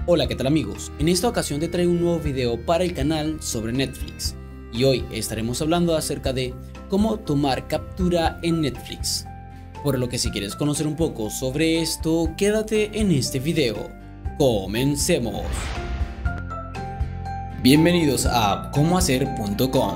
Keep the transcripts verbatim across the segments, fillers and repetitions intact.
Hola, ¿qué tal amigos? En esta ocasión te traigo un nuevo video para el canal sobre Netflix y hoy estaremos hablando acerca de cómo tomar captura en Netflix. Por lo que si quieres conocer un poco sobre esto, quédate en este video. ¡Comencemos! Bienvenidos a cómo hacer punto com.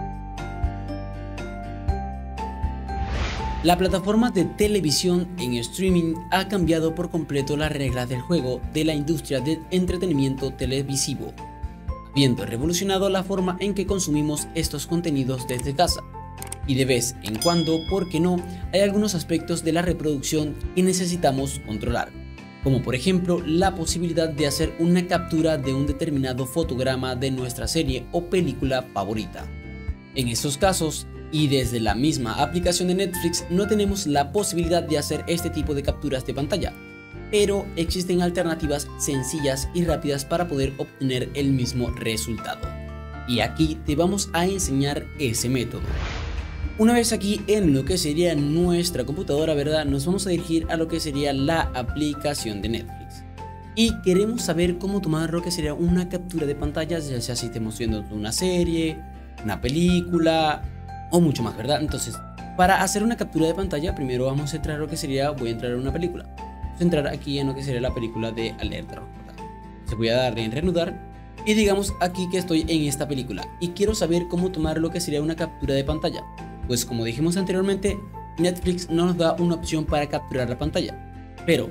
La plataforma de televisión en streaming ha cambiado por completo las reglas del juego de la industria del entretenimiento televisivo, habiendo revolucionado la forma en que consumimos estos contenidos desde casa. Y de vez en cuando, ¿por qué no?, hay algunos aspectos de la reproducción que necesitamos controlar, como por ejemplo la posibilidad de hacer una captura de un determinado fotograma de nuestra serie o película favorita. En estos casos, y desde la misma aplicación de Netflix, no tenemos la posibilidad de hacer este tipo de capturas de pantalla, pero existen alternativas sencillas y rápidas para poder obtener el mismo resultado. Y aquí te vamos a enseñar ese método. Una vez aquí en lo que sería nuestra computadora, ¿verdad?, nos vamos a dirigir a lo que sería la aplicación de Netflix. Y queremos saber cómo tomar lo que sería una captura de pantalla, ya sea si estemos viendo una serie, una película o mucho más, ¿verdad? Entonces, para hacer una captura de pantalla, primero vamos a entrar a lo que sería, voy a entrar a una película. Vamos a entrar aquí en lo que sería la película de Alerta Roja. Entonces voy a darle en reanudar y digamos aquí que estoy en esta película y quiero saber cómo tomar lo que sería una captura de pantalla. Pues como dijimos anteriormente, Netflix no nos da una opción para capturar la pantalla, pero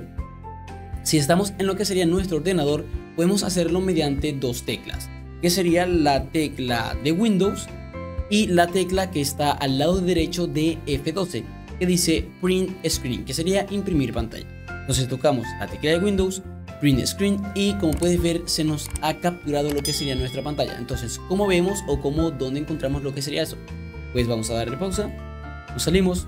si estamos en lo que sería nuestro ordenador, podemos hacerlo mediante dos teclas, que sería la tecla de Windows y la tecla que está al lado derecho de F doce, que dice Print Screen, que sería imprimir pantalla. Entonces tocamos la tecla de Windows, Print Screen, y como puedes ver se nos ha capturado lo que sería nuestra pantalla. Entonces, ¿cómo vemos o cómo, dónde encontramos lo que sería eso? Pues vamos a darle pausa, nos salimos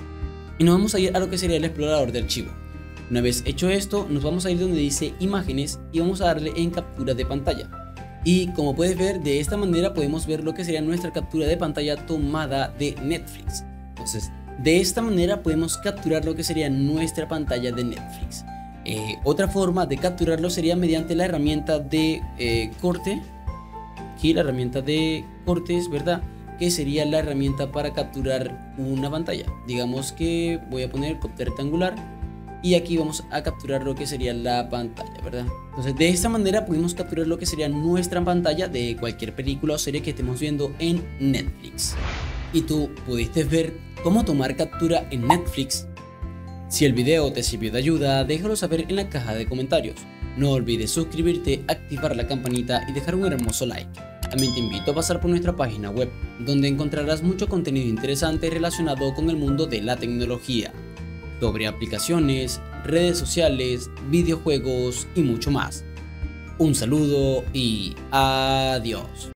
y nos vamos a ir a lo que sería el explorador de archivo. Una vez hecho esto, nos vamos a ir donde dice imágenes y vamos a darle en captura de pantalla. Y como puedes ver, de esta manera podemos ver lo que sería nuestra captura de pantalla tomada de Netflix. Entonces, de esta manera podemos capturar lo que sería nuestra pantalla de Netflix. Eh, otra forma de capturarlo sería mediante la herramienta de eh, corte. Aquí la herramienta de cortes, ¿verdad?, que sería la herramienta para capturar una pantalla. Digamos que voy a poner rectangular y aquí vamos a capturar lo que sería la pantalla, ¿verdad? Entonces de esta manera pudimos capturar lo que sería nuestra pantalla de cualquier película o serie que estemos viendo en Netflix. ¿Y tú pudiste ver cómo tomar captura en Netflix? Si el video te sirvió de ayuda, déjalo saber en la caja de comentarios. No olvides suscribirte, activar la campanita y dejar un hermoso like. También te invito a pasar por nuestra página web, donde encontrarás mucho contenido interesante relacionado con el mundo de la tecnología, sobre aplicaciones, redes sociales, videojuegos y mucho más. Un saludo y adiós.